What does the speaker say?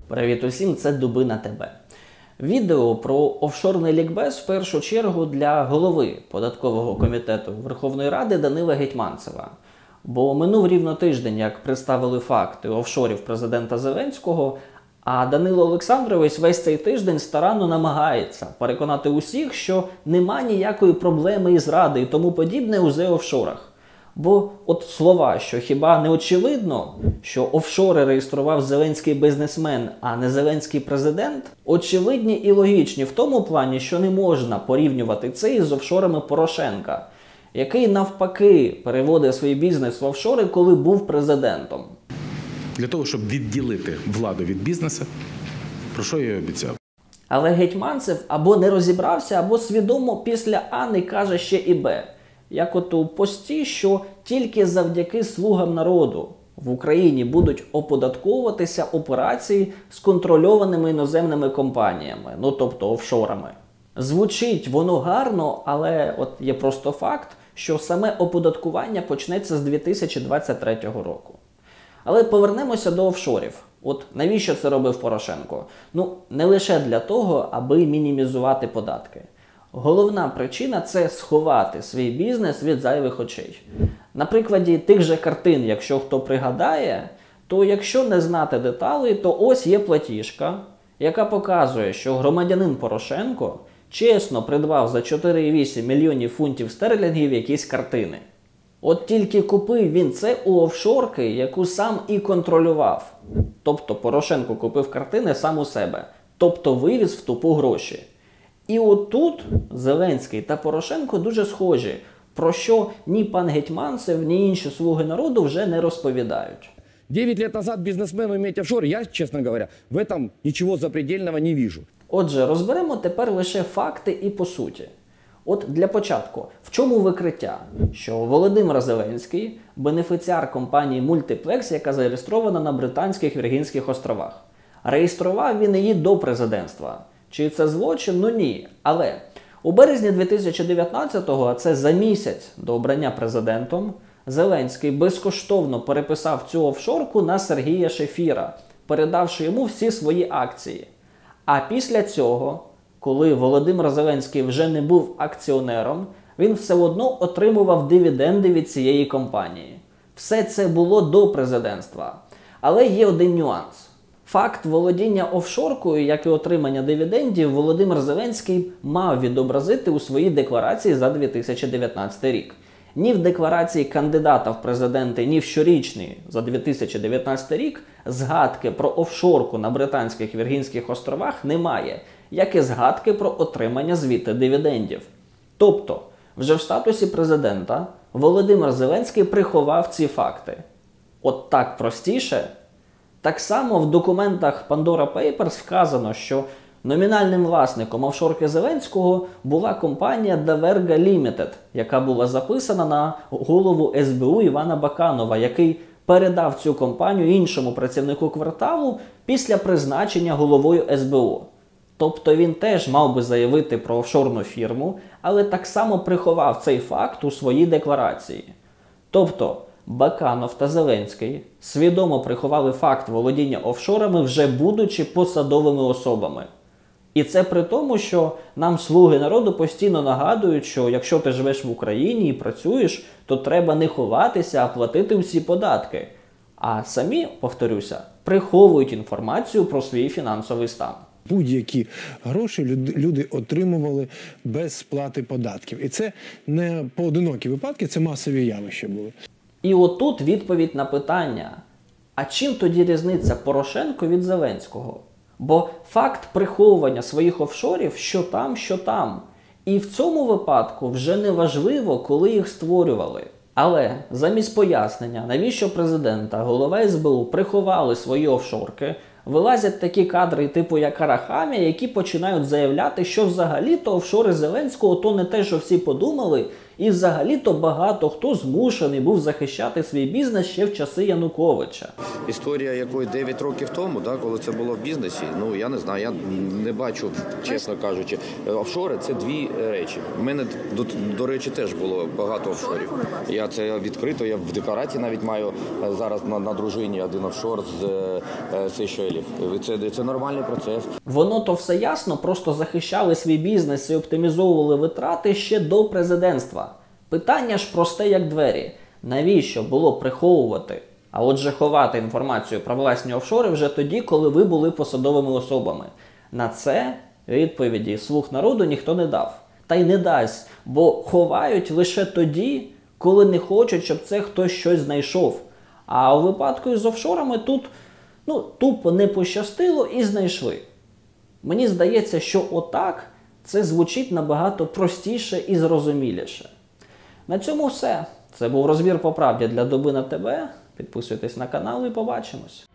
Привіт усім, це Дубина ТБ. Відео про офшорний лікбез в першу чергу для голови податкового комітету Верховної Ради Данила Гетманцева. Бо минув рівно тиждень, як представили факти офшорів президента Зеленського, а Данило Олександрович весь цей тиждень старанно намагається переконати усіх, що нема ніякої проблеми із Ради і тому подібне у зе-офшорах. Бо от слова, що хіба не очевидно, що офшори реєстрував зеленський бізнесмен, а не зеленський президент, очевидні і логічні в тому плані, що не можна порівнювати це із офшорами Порошенка, який навпаки переводив свій бізнес в офшори, коли був президентом. Для того, щоб відділити владу від бізнесу, про що я і обіцяв. Але Гетманцев або не розібрався, або свідомо після А не каже ще і Б. Як от у пості, що тільки завдяки слугам народу в Україні будуть оподатковуватися операції з контрольованими іноземними компаніями, ну тобто офшорами. Звучить воно гарно, але от є просто факт, що саме оподаткування почнеться з 2023 року. Але повернемося до офшорів. От навіщо це робив Порошенко? Ну, не лише для того, аби мінімізувати податки. Головна причина – це сховати свій бізнес від зайвих очей. На прикладі тих же картин, якщо хто пригадає, то якщо не знати деталей, то ось є платіжка, яка показує, що громадянин Порошенко чесно придбав за 4,8 мільйонів фунтів стерлінгів якісь картини. От тільки купив він це у офшорки, яку сам і контролював. Тобто Порошенко купив картини сам у себе, тобто вивіз в тупу гроші. І отут Зеленський та Порошенко дуже схожі, про що ні пан Гетманцев, ні інші слуги народу вже не розповідають. 9 лет назад бизнесмену иметь офшор, я, честно говоря, в этом ничего запредельного не вижу. Отже, розберемо тепер лише факти і по суті. От для початку, в чому викриття? Що Володимир Зеленський – бенефіціар компанії Multiplex, яка зареєстрована на Британських Віргінських островах. Реєстрував він її до президентства. Чи це злочин? Ну ні. Але у березні 2019-го, а це за місяць до обрання президентом, Зеленський безкоштовно переписав цю офшорку на Сергія Шефіра, передавши йому всі свої акції. А після цього, коли Володимир Зеленський вже не був акціонером, він все одно отримував дивіденди від цієї компанії. Все це було до президентства. Але є один нюанс. Факт володіння офшоркою, як і отримання дивідендів, Володимир Зеленський мав відобразити у своїй декларації за 2019 рік. Ні в декларації кандидата в президенти, ні в щорічній за 2019 рік згадки про офшорку на Британських Віргінських островах немає, як і згадки про отримання звідти дивідендів. Тобто, вже в статусі президента Володимир Зеленський приховав ці факти. От так простіше? Так само в документах Pandora Papers вказано, що номінальним власником офшорки Зеленського була компанія Daverga Limited, яка була записана на голову СБУ Івана Баканова, який передав цю компанію іншому працівнику кварталу після призначення головою СБУ. Тобто він теж мав би заявити про офшорну фірму, але так само приховав цей факт у своїй декларації. Тобто Баканов та Зеленський свідомо приховали факт володіння офшорами, вже будучи посадовими особами. І це при тому, що нам слуги народу постійно нагадують, що якщо ти живеш в Україні і працюєш, то треба не ховатися, а платити всі податки. А самі, повторюся, приховують інформацію про свій фінансовий стан. Будь-які гроші люди отримували без сплати податків. І це не поодинокі випадки, це масові явища були. І отут відповідь на питання, а чим тоді різниця Порошенко від Зеленського? Бо факт приховування своїх офшорів що там, що там. І в цьому випадку вже не важливо, коли їх створювали. Але замість пояснення, навіщо президент та голова СБУ приховали свої офшорки, вилазять такі кадри типу як Арахамія, які починають заявляти, що взагалі-то офшори Зеленського то не те, що всі подумали, І взагалі-то багато хто змушений був захищати свій бізнес ще в часи Януковича. Історія якої 9 років тому, да, коли це було в бізнесі, ну я не знаю, я не бачу, чесно кажучи. Офшори – це дві речі. У мене, до речі, теж було багато офшорів. Я це відкрито, я в декларації навіть маю зараз на дружині один офшор з Сейшелів. Це нормальний процес. Воно то все ясно, просто захищали свій бізнес і оптимізовували витрати ще до президентства. Питання ж просте як двері. Навіщо було приховувати, а отже ховати інформацію про власні офшори вже тоді, коли ви були посадовими особами? На це відповіді «Слуг народу» ніхто не дав. Та й не дасть, бо ховають лише тоді, коли не хочуть, щоб це хтось щось знайшов. А у випадку із офшорами тут тупо не пощастило і знайшли. Мені здається, що отак це звучить набагато простіше і зрозуміліше. На цьому все. Це був розбір по правді для Доби на ТВ. Підписуйтесь на канал і побачимось.